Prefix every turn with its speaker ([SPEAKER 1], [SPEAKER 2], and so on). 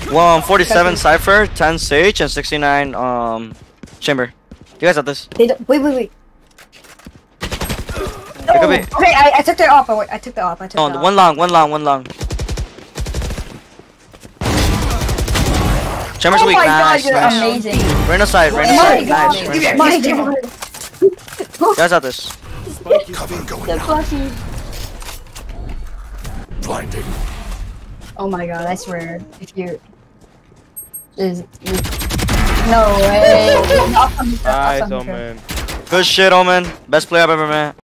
[SPEAKER 1] 47 Cypher, 10 Sage, and 69 Chamber. You guys have this.
[SPEAKER 2] They don't, wait.
[SPEAKER 1] It could be.
[SPEAKER 2] Okay, I took their off. I took the off. I took
[SPEAKER 1] Oh,
[SPEAKER 2] the off.
[SPEAKER 1] one long. Chamber's
[SPEAKER 2] Oh
[SPEAKER 1] weak.
[SPEAKER 2] my god,
[SPEAKER 1] Nice,
[SPEAKER 2] you're
[SPEAKER 1] nice.
[SPEAKER 2] amazing.
[SPEAKER 1] Rain aside.
[SPEAKER 2] Oh my god.
[SPEAKER 1] Nice. Rain aside.
[SPEAKER 2] My god.
[SPEAKER 1] You guys have this.
[SPEAKER 2] The fluffy.
[SPEAKER 3] Blinding.
[SPEAKER 2] Oh my god, I swear. If you... No way.
[SPEAKER 4] Nice, Omen.
[SPEAKER 1] Good shit, Omen. Best player I've ever met.